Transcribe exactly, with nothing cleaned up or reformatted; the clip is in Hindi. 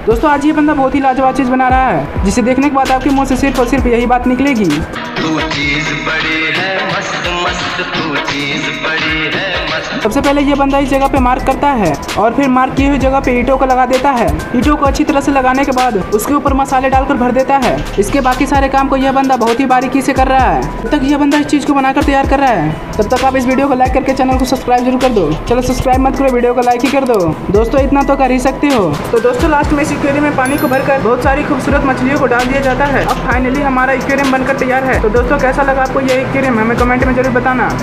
दोस्तों आज ये बंदा बहुत ही लाजवाब चीज बना रहा है, जिसे देखने के बाद आपके मुंह से सिर्फ और सिर्फ यही बात निकलेगी, तू चीज बड़ी है मस्त मस्त, तू चीज बड़ी है मस्त। सबसे पहले ये बंदा इस जगह पे मार्क करता है और फिर मार्क किए हुए जगह पे ईंटों को लगा देता है। ईंटों को अच्छी तरह से लगाने के बाद उसके ऊपर मसाले डालकर भर देता है। इसके बाकी सारे काम को यह बंदा बहुत ही बारीकी से कर रहा है। तब तक यह बंदा इस चीज को बनाकर तैयार कर रहा है, तब तक आप इस वीडियो को लाइक करके चैनल को सब्सक्राइब जरूर कर दो। चलो सब्सक्राइब मत करो, वीडियो को लाइक ही कर दो। दोस्तों इतना तो कर ही सकते हो। तो दोस्तों लास्ट में इस एक्वेरियम में पानी को भरकर बहुत सारी खूबसूरत मछलियों को डाल दिया जाता है। अब फाइनली हमारा एक्वेरियम बनकर तैयार है। तो दोस्तों कैसा लगा आपको ये एक्वेरियम, हमें कमेंट में जरूर बताना।